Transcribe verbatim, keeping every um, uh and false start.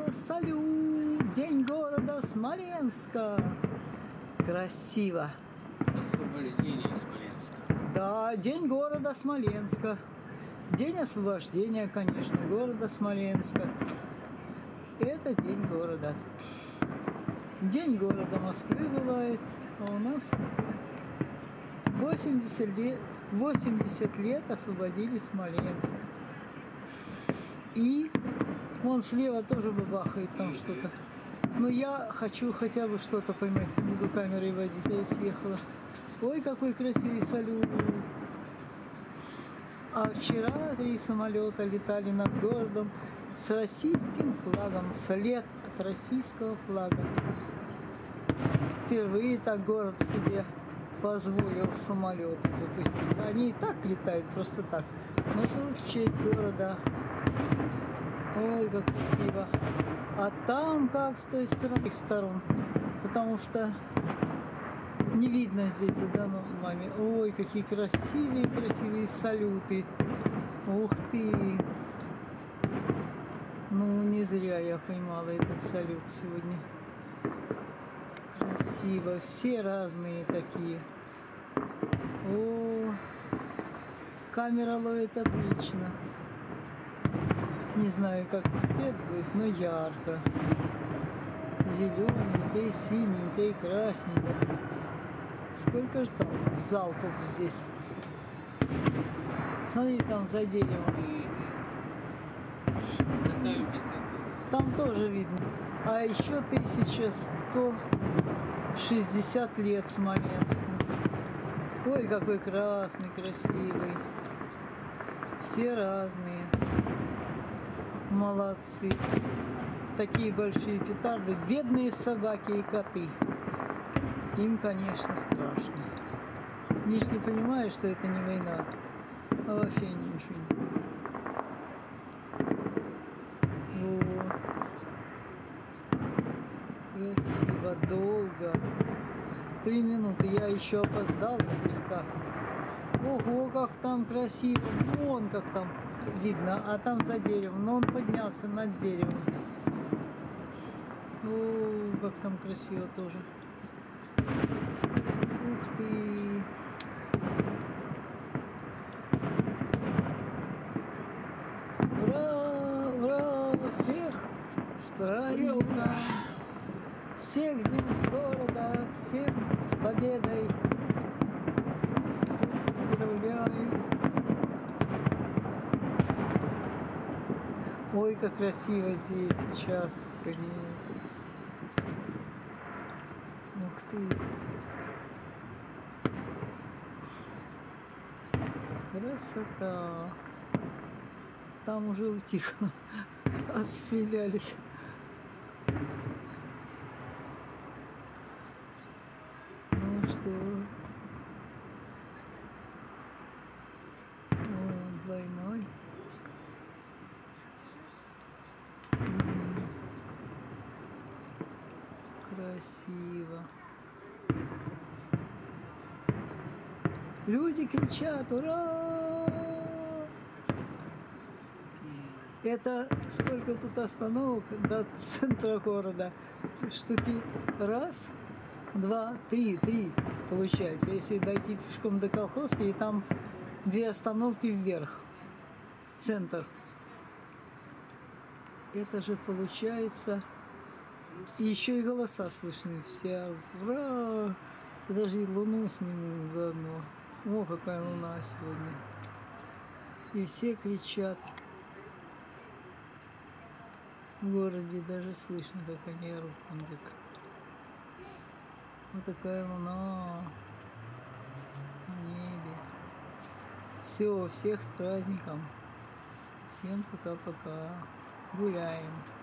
салют! День города Смоленска! Красиво! Освобождение Смоленска. Да, день города Смоленска. День освобождения, конечно, города Смоленска. Это день города. День города Москвы бывает, а у нас восемьдесят лет, восемьдесят лет освободили Смоленск. И вон слева тоже бабахает там что-то. Но я хочу хотя бы что-то поймать, не буду камерой водить, я съехала. Ой, какой красивый салют! А вчера три самолета летали над городом с российским флагом, вслед от российского флага. Впервые так город себе позволил самолеты запустить. Они и так летают, просто так. Но тут в честь города. Ой, как красиво. А там как с той стороны, сторон. Потому что не видно здесь за домами. Ой, какие красивые, красивые салюты. Ух ты. Ну, не зря я поймала этот салют сегодня. Красиво. Все разные такие. О, камера ловит отлично. Не знаю, как цвет будет, но ярко. Зелененько, и синенько, и красненько. Сколько же там залпов здесь. Смотри, там за деревом. Там тоже видно. А еще тысяча сто шестьдесят лет Смоленску. Ой, какой красный, красивый. Все разные. Молодцы. Такие большие петарды. Бедные собаки и коты. Им, конечно, страшно. Они же не понимают, что это не война. А вообще ничего не понимают. Красиво, долго. Три минуты. Я еще опоздала слегка. Ого, как там красиво. Вон как там видно. А там за деревом. Но он поднялся над деревом. О, как там красиво тоже. Ух ты. Ура, ура, всех с праздником. Всех днем с города, всех с победой. Всех поздравляю. Ой, как красиво здесь сейчас, под конец. Ух ты. Красота. Там уже утихло. Отстрелялись. Ну что? О, двойной. Красиво. Люди кричат: ура! Это сколько тут остановок до центра города? Штуки раз, два, три, три получается. Если дойти пешком до Колхозки, и там две остановки вверх. Центр. Это же получается... И еще и голоса слышны. Все орут: ура! Подожди, луну сниму заодно. О, какая луна сегодня. И все кричат. В городе даже слышно, как они орут там где-то. Вот такая луна в небе. Все, всех с праздником. Всем пока-пока. Гуляем.